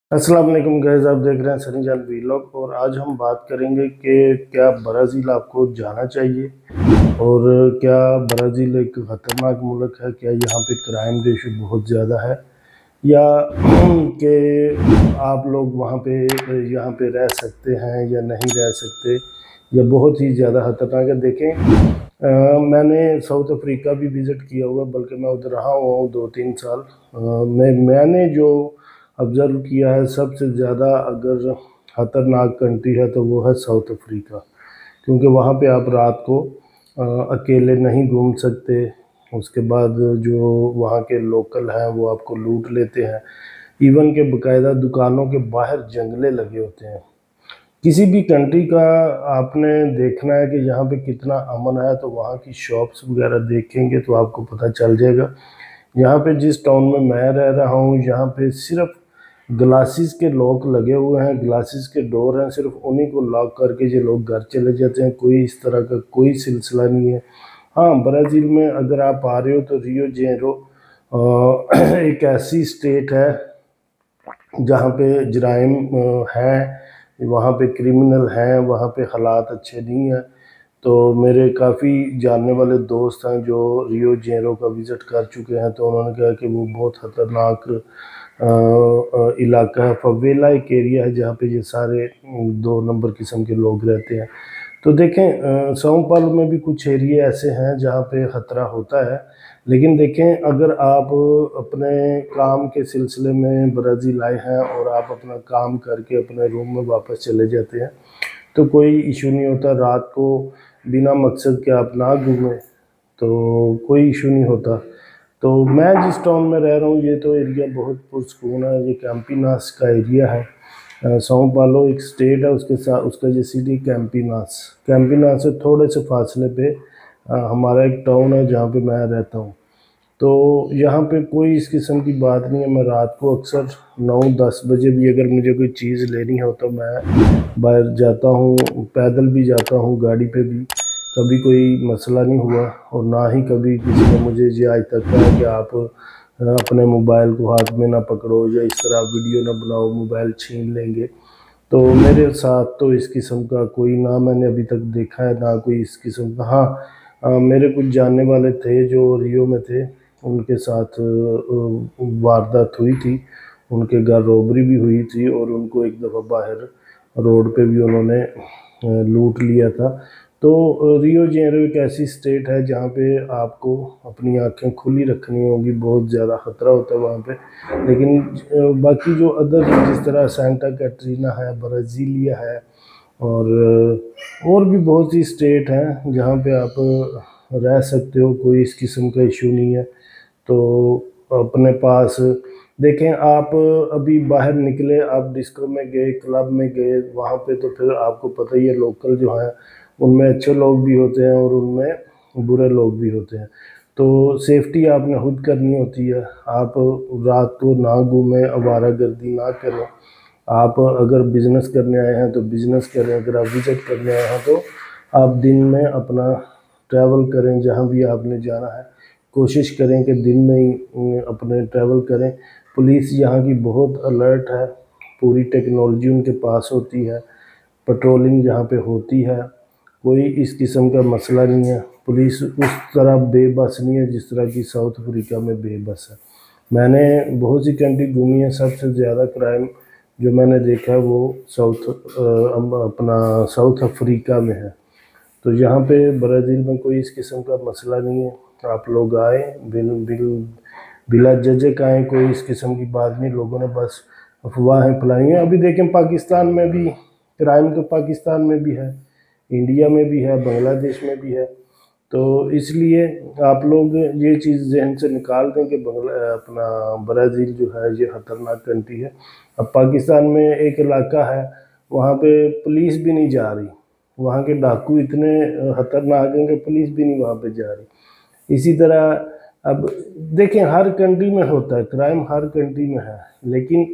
अस्सलाम वालेकुम गाइस, आप देख रहे हैं सनी जान वीलॉग। और आज हम बात करेंगे कि क्या ब्राज़ील आपको जाना चाहिए और क्या ब्राज़ील एक ख़तरनाक मुल्क है, क्या यहाँ पे क्राइम रेशो बहुत ज़्यादा है, या कि आप लोग वहाँ पे यहाँ पे रह सकते हैं या नहीं रह सकते, या बहुत ही ज़्यादा ख़तरनाक है। देखें, मैंने साउथ अफ्रीका भी विज़िट किया हुआ, बल्कि मैं उधर रहा हुआ हूँ 2-3 साल। मैंने जो ऑब्ज़र्व किया है, सबसे ज़्यादा अगर ख़तरनाक कंट्री है तो वो है साउथ अफ्रीका। क्योंकि वहाँ पे आप रात को अकेले नहीं घूम सकते। उसके बाद जो वहाँ के लोकल हैं वो आपको लूट लेते हैं। इवन के बाकायदा दुकानों के बाहर जंगले लगे होते हैं। किसी भी कंट्री का आपने देखना है कि यहाँ पे कितना अमन है, तो वहाँ की शॉप्स वगैरह देखेंगे तो आपको पता चल जाएगा। यहाँ पे जिस टाउन में मैं रह रहा हूँ, यहाँ पे सिर्फ ग्लासेस के लॉक लगे हुए हैं, ग्लासेस के डोर हैं, सिर्फ उन्हीं को लॉक करके ये लोग घर चले जाते हैं। कोई इस तरह का कोई सिलसिला नहीं है। हाँ, ब्राज़ील में अगर आप आ रहे हो तो रियो जेनेरो एक ऐसी स्टेट है जहाँ पे जराइम हैं, वहाँ पे क्रिमिनल हैं, वहाँ पे हालात अच्छे नहीं हैं। तो मेरे काफ़ी जानने वाले दोस्त हैं जो रियो जेनेरो का विज़िट कर चुके हैं, तो उन्होंने कहा कि वो बहुत ख़तरनाक इलाका है। फवेला एक एरिया है जहाँ पे ये सारे 2 नंबर किस्म के लोग रहते हैं। तो देखें, सौ पालो में भी कुछ एरिए ऐसे हैं जहाँ पे ख़तरा होता है। लेकिन देखें, अगर आप अपने काम के सिलसिले में ब्राज़ील आए हैं और आप अपना काम करके अपने रूम में वापस चले जाते हैं तो कोई इशू नहीं होता। रात को बिना मकसद के आप ना घूमें तो कोई इशू नहीं होता। तो मैं जिस टाउन में रह रहा हूँ, ये तो एरिया बहुत पुरसकून है। ये कैंपिनास का एरिया है। सौ पालो एक स्टेट है, उसके साथ उसका ये सिटी कैंपिनास। कैंपिनास से थोड़े से फासले पे हमारा एक टाउन है जहाँ पे मैं रहता हूँ। तो यहाँ पे कोई इस किस्म की बात नहीं है। मैं रात को अक्सर 9-10 बजे भी अगर मुझे कोई चीज़ लेनी हो तो मैं बाहर जाता हूँ, पैदल भी जाता हूँ, गाड़ी पे भी। कभी कोई मसला नहीं हुआ, और ना ही कभी किसी ने मुझे ये आज तक कहा कि आप अपने मोबाइल को हाथ में ना पकड़ो या इस तरह वीडियो ना बनाओ, मोबाइल छीन लेंगे। तो मेरे साथ तो इस किस्म का कोई, ना मैंने अभी तक देखा है, ना कोई इस किस्म का। हाँ, मेरे कुछ जानने वाले थे जो रियो में थे, उनके साथ वारदात हुई थी। उनके घर रॉबरी भी हुई थी और उनको एक दफ़ा बाहर रोड पे भी उन्होंने लूट लिया था। तो रियो जेनेरो एक ऐसी स्टेट है जहाँ पे आपको अपनी आंखें खुली रखनी होगी। बहुत ज़्यादा ख़तरा होता है वहाँ पे। लेकिन बाकी जो अदर, जिस तरह सेंटा कैटरीना है, ब्राज़ीलिया है, और भी बहुत सी स्टेट हैं जहाँ पे आप रह सकते हो, कोई इस किस्म का इशू नहीं है। तो अपने पास देखें, आप अभी बाहर निकले, आप डिस्को में गए, क्लब में गए, वहाँ पे तो फिर आपको पता ही है, लोकल जो हैं उनमें अच्छे लोग भी होते हैं और उनमें बुरे लोग भी होते हैं। तो सेफ्टी आपने खुद करनी होती है। आप रात को ना घूमें, आवारागर्दी ना करें। आप अगर बिज़नेस करने आए हैं तो बिज़नेस करें, अगर आप विज़िट करने आए हैं तो आप दिन में अपना ट्रैवल करें। जहाँ भी आपने जाना है कोशिश करें कि दिन में ही अपने ट्रैवल करें। पुलिस यहाँ की बहुत अलर्ट है, पूरी टेक्नोलॉजी उनके पास होती है, पेट्रोलिंग जहाँ पे होती है, कोई इस किस्म का मसला नहीं है। पुलिस उस तरह बेबस नहीं है जिस तरह की साउथ अफ्रीका में बेबस है। मैंने बहुत सी कंट्री घूमी है, सबसे ज़्यादा क्राइम जो मैंने देखा है वो अपना साउथ अफ्रीका में है। तो यहाँ पे ब्राज़ील में कोई इस किस्म का मसला नहीं है। आप लोग आए, बिला झिझक आए, कोई इस किस्म की बात नहीं। लोगों ने बस अफवाहें फैलाई हैं। अभी देखें, पाकिस्तान में भी क्राइम तो पाकिस्तान में भी है, इंडिया में भी है, बांग्लादेश में भी है। तो इसलिए आप लोग ये चीज़ जहन से निकाल दें कि अपना ब्राज़ील जो है ये ख़तरनाक कंट्री है। अब पाकिस्तान में एक इलाका है, वहाँ पे पुलिस भी नहीं जा रही। वहाँ के डाकू इतने ख़तरनाक हैं कि पुलिस भी नहीं वहाँ पे जा रही। इसी तरह अब देखें, हर कंट्री में होता है क्राइम, हर कंट्री में है। लेकिन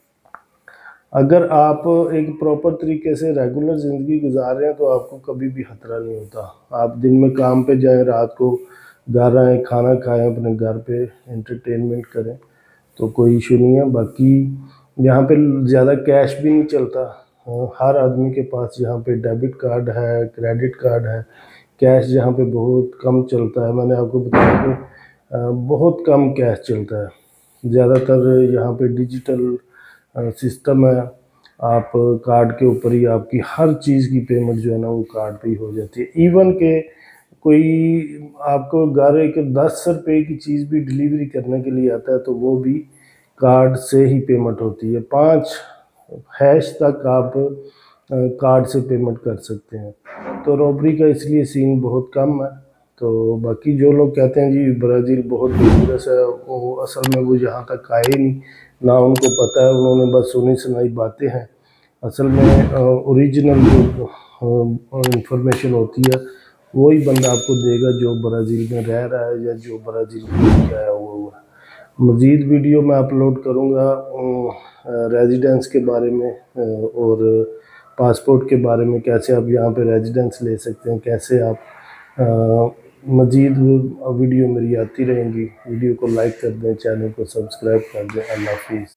अगर आप एक प्रॉपर तरीके से रेगुलर ज़िंदगी गुजार रहे हैं तो आपको कभी भी खतरा नहीं होता। आप दिन में काम पे जाएं, रात को घर आएँ, खाना खाएं, अपने घर पे एंटरटेनमेंट करें, तो कोई इशू नहीं है। बाकी यहाँ पे ज़्यादा कैश भी नहीं चलता। हर आदमी के पास यहाँ पे डेबिट कार्ड है, क्रेडिट कार्ड है। कैश यहाँ पे बहुत कम चलता है। मैंने आपको बताया कि बहुत कम कैश चलता है। ज़्यादातर यहाँ पे डिजिटल सिस्टम है। आप कार्ड के ऊपर ही आपकी हर चीज़ की पेमेंट जो है ना वो कार्ड पे ही हो जाती है। इवन के कोई आपको घर एक 10 रुपए की चीज़ भी डिलीवरी करने के लिए आता है तो वो भी कार्ड से ही पेमेंट होती है। 5 हैश तक आप कार्ड से पेमेंट कर सकते हैं। तो रॉबरी का इसलिए सीन बहुत कम है। तो बाकी जो लोग कहते हैं जी ब्राज़ील बहुत डेंजरस है, वो असल में वो यहाँ तक आए ही नहीं, ना उनको पता है, उन्होंने बस सुनी सुनाई बातें हैं। असल में ओरिजिनल जो इंफॉर्मेशन होती है वही बंदा आपको देगा जो ब्राज़ील में रह रहा है या जो ब्राज़ील में गया हुआ है। मज़ीद वीडियो मैं अपलोड करूँगा रेजिडेंस के बारे में और पासपोर्ट के बारे में, कैसे आप यहाँ पे रेजिडेंस ले सकते हैं, कैसे आप मज़ीद वीडियो मेरी आती रहेंगी। वीडियो को लाइक कर दें, चैनल को सब्सक्राइब कर दें। अल्लाह हाफिज़।